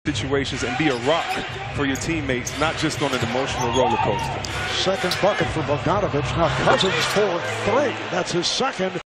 situations and be a rock for your teammates, not just on an emotional roller coaster. Second bucket for Bogdanovich. Now Cousins for 3. That's his second.